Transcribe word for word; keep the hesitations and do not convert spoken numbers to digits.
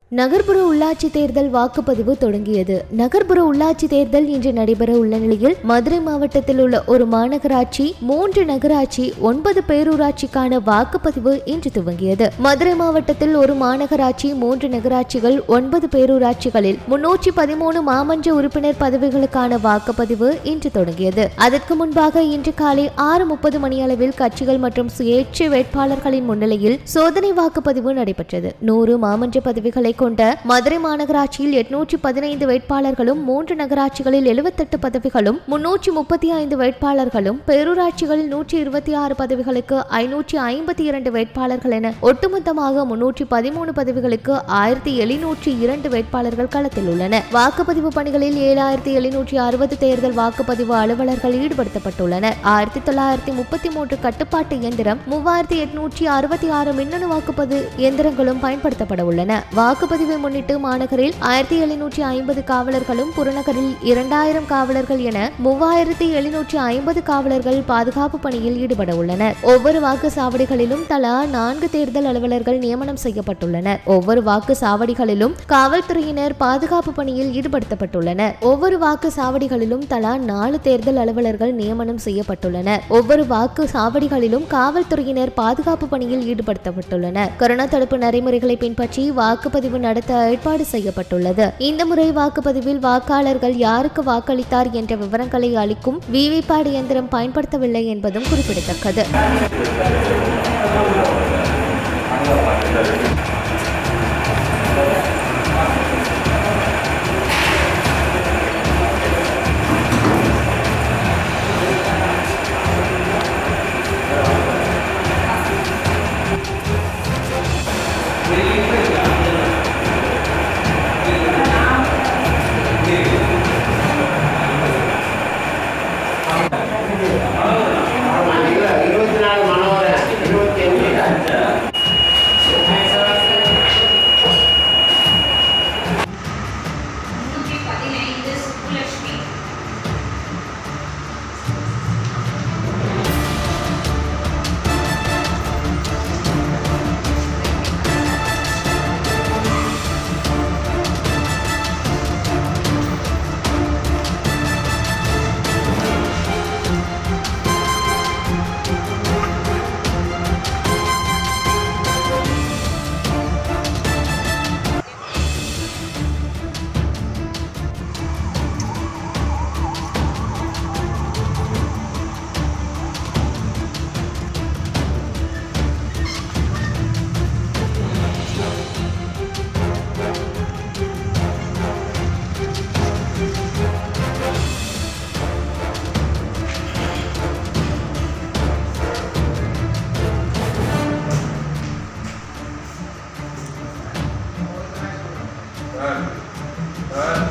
நகர்ப்புற உள்ளாட்சி தேர்தல் வாக்குப்பதிவு தொடங்கியது. நகர்ப்புற உள்ளாட்சி தேர்தல் இன்று நடைபெற உள்ள நிலையில் மதுரை மாவட்டத்தில் உள்ள ஒரு மாநகராட்சி, மூன்று நகராட்சி, ஒன்பது பேரூராட்சிக்கான வாக்குப்பதிவு இன்று துவங்கியது. மதுரை மாவட்டத்தில் ஒரு மாநகராட்சி, மூன்று நகராட்சிகள், ஒன்பது பேரூராட்சிகளில் முன்னூற்றி பதிமூணு மாமன்ற உறுப்பினர் பதவிகளுக்கான வாக்குப்பதிவு இன்று தொடங்கியது. அதற்கு முன்பாக இன்று காலை ஆறு முப்பது மணி அளவில் கட்சிகள் மற்றும் சுயேட்சை வேட்பாளர்களின் முன்னிலையில் சோதனை வாக்குப்பதிவு நடைபெற்றது. நூறு மாமன்ற பதவிகளை கொண்ட மதுரை மாநகராட்சியில் எட்நூற்றி பதினைந்து வேட்பாளர்களும், மூன்று நகராட்சிகளில் எழுபத்தெட்டு பதவிகளும், முன்னூற்றி முப்பத்தி ஐந்து வேட்பாளர்களும், பேரூராட்சிகளில் நூற்றி இருபத்தி ஆறு பதவிகளுக்கு ஐநூற்றி ஐம்பத்தி இரண்டு வேட்பாளர்கள் என ஒட்டுமொத்தமாக முன்னூற்றி பதிமூணு பதவிகளுக்கு ஆயிரத்தி எழுநூற்றி இரண்டு வேட்பாளர்கள் களத்தில் உள்ளனர். வாக்குப்பதிவு பணிகளில் ஏழாயிரத்தி எழுநூற்றி அறுபது தேர்தல் வாக்குப்பதிவு அலுவலர்கள் ஈடுபடுத்தப்பட்டுள்ளனர். ஆயிரத்தி தொள்ளாயிரத்தி முப்பத்தி மூன்று கட்டுப்பாட்டு இயந்திரம், மூவாயிரத்தி எட்நூற்றி அறுபத்தி ஆறு மின்னணு வாக்குப்பதிவு இயந்திரங்களும் பயன்படுத்தப்பட உள்ளன. வாக்கு பதிவை முன்னிட்டு மாநகரில் ஆயிரத்தி எழுநூற்றி ஐம்பது காவலர்களும், புறநகரில் இரண்டாயிரம் காவலர்கள் என மூவாயிரத்தி எழுநூற்றி ஐம்பது காவலர்கள் பாதுகாப்பு பணியில் ஈடுபட உள்ளனர். ஒவ்வொரு வாக்கு சாவடிகளிலும் தலா நான்கு தேர்தல் அலுவலர்கள் நியமனம் செய்யப்பட்டுள்ளனர். ஒவ்வொரு வாக்கு சாவடிகளிலும் காவல்துறையினர் பாதுகாப்பு பணியில் ஈடுபடுத்தப்பட்டுள்ளனர். ஒவ்வொரு வாக்கு சாவடிகளிலும் தலா நாலு தேர்தல் அலுவலர்கள் நியமனம் செய்யப்பட்டுள்ளனர். ஒவ்வொரு வாக்கு சாவடிகளிலும் காவல்துறையினர் பாதுகாப்பு பணியில் ஈடுபடுத்தப்பட்டுள்ளனர். கொரோனா தடுப்பு நடைமுறைகளை பின்பற்றி வாக்குப்பதிவு நடத்த ஏற்பாடு செய்யப்பட்டுள்ளது. இந்த முறை வாக்குப்பதிவில் வாக்காளர்கள் யாருக்கு வாக்களித்தார் என்ற விவரங்களை அளிக்கும் விவிபேட் இயந்திரம் பயன்படுத்தவில்லை என்பதும் குறிப்பிடத்தக்கது. Run. Run.